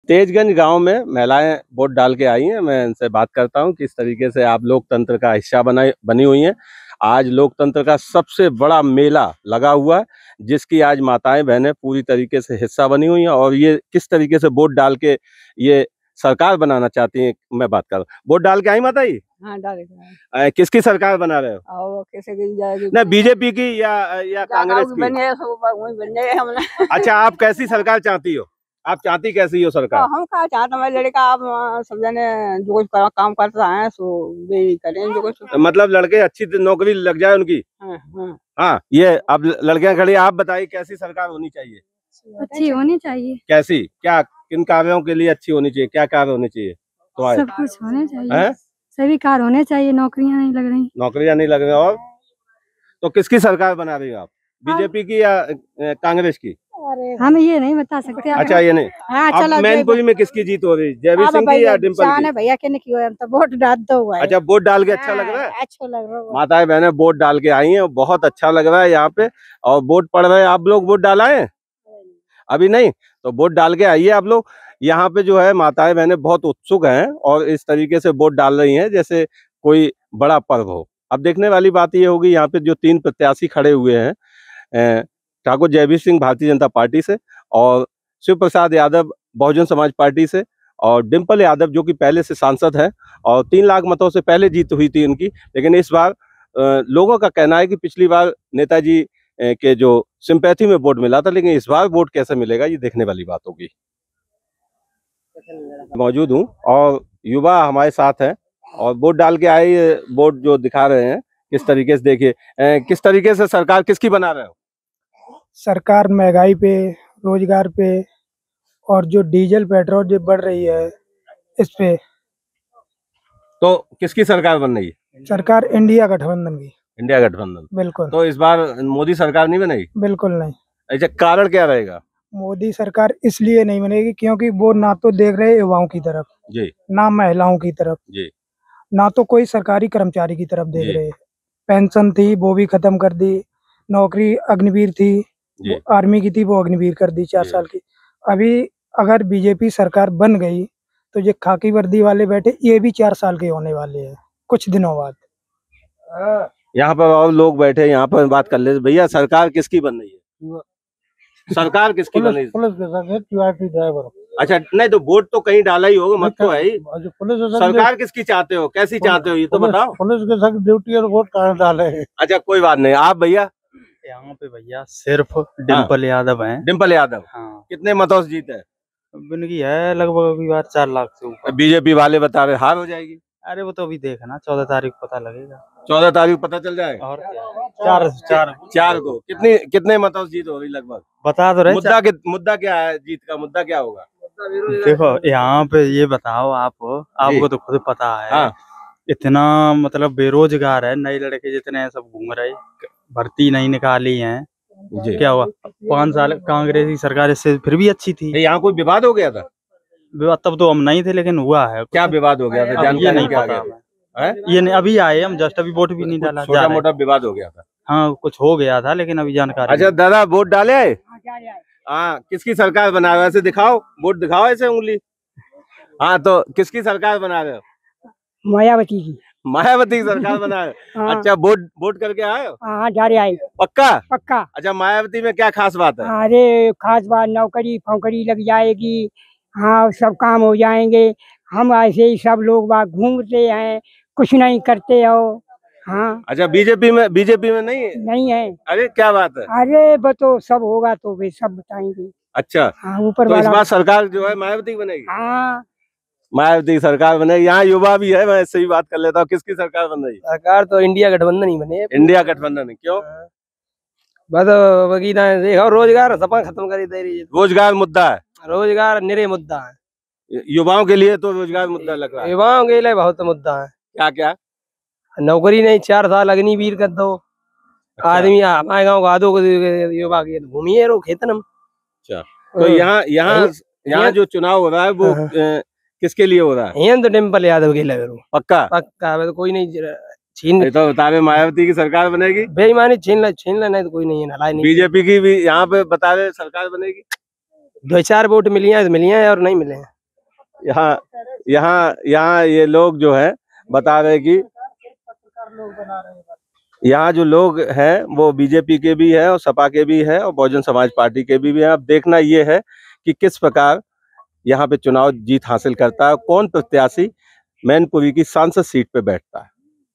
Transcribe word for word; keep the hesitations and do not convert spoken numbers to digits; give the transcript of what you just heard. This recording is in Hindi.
तेजगंज गांव में महिलाएं वोट डाल के आई हैं। मैं इनसे बात करता हूं किस तरीके से आप लोकतंत्र का हिस्सा बना बनी हुई हैं। आज लोकतंत्र का सबसे बड़ा मेला लगा हुआ है, जिसकी आज माताएं बहनें पूरी तरीके से हिस्सा बनी हुई हैं और ये किस तरीके से वोट डाल के ये सरकार बनाना चाहती हैं। मैं बात कर रहा हूँ, वोट डाल के आई माता जी? हाँ, डाल के अ, किसकी सरकार बना रहे हो? आओ, कैसे की जाएगी? ना बीजेपी की या या कांग्रेस की? बने वही बन जाए हमने। अच्छा, आप कैसी सरकार चाहती हो? आप चाहती कैसी हो सरकार? हम कहा चाहते हैं लड़का आप सब जने जो कुछ कर, काम करता है सो वे करें जो कुछ। मतलब लड़के अच्छी नौकरी लग जाए उनकी। हाँ, हाँ। हाँ, ये अब लड़कियां खड़ी, आप बताइए कैसी सरकार होनी चाहिए? अच्छी होनी चाहिए। कैसी? क्या किन कार्यों के लिए अच्छी होनी चाहिए? क्या कार्य होने चाहिए? तो सब कुछ होने चाहिए है? सभी कार्य होने चाहिए। नौकरियां नहीं लग रही। नौकरियां नहीं लग रही। और तो किसकी सरकार बना रही हो आप? बीजेपी की या कांग्रेस की? हम ये नहीं बता सकते। अच्छा, ये नहीं। हाँ, अब मैनपुरी में किसकी जीत हो रही? जयवीर सिंह की या डिम्पल की? भैया के नहीं किया तो वोट डाल दो। अच्छा, वोट डाल के अच्छा लग रहा है? अच्छा लग रहा है। माताएं बहनें वोट डाल के आई हैं, बहुत अच्छा लग रहा है यहाँ पे। और वोट पड़ रहे हैं, आप लोग वोट डालाए? अभी नहीं, तो वोट डाल के आइए आप लोग। यहाँ पे जो है माताएं बहनें बहुत उत्सुक हैं और इस तरीके से वोट डाल रही हैं जैसे कोई बड़ा पर्व हो। अब देखने वाली बात ये होगी, यहाँ पे जो तीन प्रत्याशी खड़े हुए हैं, ठाकुर जयवीर सिंह भारतीय जनता पार्टी से, और शिव प्रसाद यादव बहुजन समाज पार्टी से, और डिम्पल यादव जो कि पहले से सांसद है और तीन लाख मतों से पहले जीत हुई थी इनकी। लेकिन इस बार लोगों का कहना है कि पिछली बार नेताजी के जो सिंपैथी में वोट मिला था, लेकिन इस बार वोट कैसे मिलेगा ये देखने वाली बात होगी। मौजूद हूँ और युवा हमारे साथ हैं और वोट डाल के आए, वोट जो दिखा रहे हैं किस तरीके से। देखिए किस तरीके से सरकार किसकी बना रहे हो? सरकार महंगाई पे, रोजगार पे और जो डीजल पेट्रोल जो बढ़ रही है इस पे। तो किसकी सरकार बन रही है? सरकार इंडिया गठबंधन की। इंडिया गठबंधन, बिल्कुल। तो इस बार मोदी सरकार नहीं बनेगी? बिल्कुल नहीं। अच्छा, कारण क्या रहेगा? मोदी सरकार इसलिए नहीं बनेगी क्योंकि वो ना तो देख रहे युवाओं की तरफ जी, ना महिलाओं की तरफ जी, ना तो कोई सरकारी कर्मचारी की तरफ देख रहे। पेंशन थी वो भी खत्म कर दी, नौकरी अग्निवीर थी आर्मी की थी वो अग्निवीर कर दी चार साल की। अभी अगर बीजेपी सरकार बन गई तो ये खाकी वर्दी वाले बैठे ये भी चार साल के होने वाले हैं कुछ दिनों बाद। यहाँ पर और लोग बैठे, यहाँ पर बात कर ले। भैया सरकार किसकी बन रही है? सरकार किसकी बन रही है? पुलिस के साथ टीआरपी ड्राइवर। अच्छा, नहीं तो वोट तो कहीं डाला ही होगा, मत तो है ही। सरकार किसकी चाहते हो, कैसी चाहते हो ये तो बताओ। पुलिस के साथ ड्यूटी और वोट कहाँ डाले हैं? अच्छा, कोई बात नहीं। आप भैया? यहाँ पे भैया सिर्फ डिम्पल यादव हैं। डिम्पल यादव? हाँ। कितने मतों से जीते हैं? इनकी है लगभग अभी बार चार लाख से ऊपर। बीजेपी वाले बता रहे हार हो जाएगी। अरे वो तो अभी देखना, चौदह तारीख पता लगेगा। चौदह तारीख पता चल जाएगा। और चार चार चार को कितनी कितने मतों से जीत होगी लगभग? बता दो रहे। मुद्दा के मुद्दा क्या है? जीत का मुद्दा क्या होगा? देखो यहाँ पे ये बताओ आप, आपको तो खुद पता है। हाँ। इतना मतलब बेरोजगार है, नए लड़के जितने सब घूम रहे, भर्ती नहीं निकाली है। क्या हुआ? पाँच साल कांग्रेस की सरकार इससे फिर भी अच्छी थी। यहाँ कोई विवाद हो गया था? विवाद तब तो हम नहीं थे, लेकिन हुआ है। क्या विवाद हो गया था? ये नहीं पता है? ये नहीं, अभी आए हम जस्ट, अभी वोट भी नहीं डाला। छोटा मोटा विवाद हो गया था? हाँ, कुछ हो गया था लेकिन अभी जानकारी। अच्छा दादा, वोट डाले आए? हाँ, किसकी सरकार बना रहे हो? ऐसे दिखाओ, वोट दिखाओ ऐसे उंगली। हाँ, तो किसकी सरकार बना रहे हो? मायावती की। मायावती की सरकार बना रहे हो? अच्छा, वोट वोट करके आए हो? हाँ, जा रहे आए। पक्का? पक्का। अच्छा, मायावती में क्या खास बात है? अरे खास बात, नौकरी फौकरी लग जाएगी। हाँ, सब काम हो जाएंगे। हम ऐसे ही सब लोग बाग घूमते हैं, कुछ नहीं करते हो। हाँ। अच्छा, बीजेपी में बीजेपी में नहीं नहीं है? अरे क्या बात है? अरे वो तो सब होगा तो वे सब बताएंगे। अच्छा। हाँ, ऊपर तो इस बार सरकार जो है मायावती बनेगी? हाँ, मायावती की सरकार बनेगी। यहाँ युवा भी है, मैं इससे ही बात कर लेता हूँ। किसकी सरकार बन रही है? सरकार तो इंडिया गठबंधन ही बने। इंडिया गठबंधन? क्यों? बस देखो रोजगार सपा खत्म कर दे रही है। रोजगार मुद्दा है? रोजगार निरे मुद्दा है। युवाओं के लिए तो रोजगार मुद्दा लग रहा है। युवाओं के लिए बहुत मुद्दा है। क्या क्या? नौकरी नहीं, चार साल अग्निवीर कर दो। अच्छा। आदमी हमारे गाँव का आदो युवा के घूमिए रो खेतन। अच्छा, तो यहाँ यहाँ यहाँ जो चुनाव हो रहा है वो किसके लिए हो रहा है? यहाँ तो डिम्पल यादव के लगे। पक्का? पक्का, तो कोई नहीं छीन। तो बता रहे मायावती की सरकार बनेगी? बेईमानी छीन ले छीन ले नहीं तो कोई नहीं है। बीजेपी की भी यहाँ पे बता रहे सरकार बनेगी। दो चार वोट मिली हैं, मिली हैं और नहीं मिले हैं। यहाँ यहाँ यहाँ ये लोग जो है बता रहे कि यहाँ जो लोग हैं वो बीजेपी के भी हैं और सपा के भी हैं और बहुजन समाज पार्टी के भी, भी हैं। अब देखना ये है कि किस प्रकार यहाँ पे चुनाव जीत हासिल करता है, कौन प्रत्याशी मैनपुरी की सांसद सीट पे बैठता है।